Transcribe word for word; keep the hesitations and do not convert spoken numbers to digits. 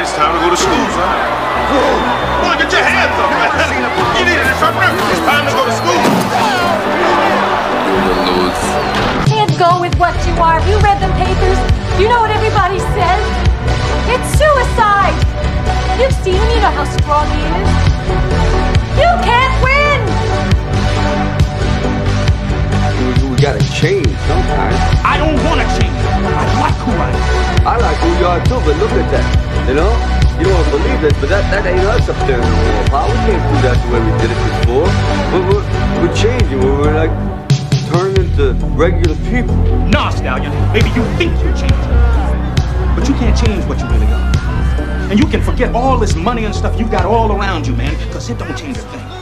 it's time to go to school, son. Boy, get your hands up, man. You need an interpreter. It's time to go to school. Can't go with what you are. Have you read the papers? You know what everybody says? It's suicide. You've seen him. You know how strong he is. You can't win. We, we gotta change sometimes. I don't want to change. I like who I am. I like who you are too, but look at that. You know? You don't want to believe this, but that, that ain't us up there anymore, pal. We can't do that the way we did it before. We're, we're, we're changing. We're, we're like turning into regular people. Nah, Stallion. Maybe you think you're changing. But you can't change what you really are. And you can forget all this money and stuff you got all around you, man, because it don't change a thing.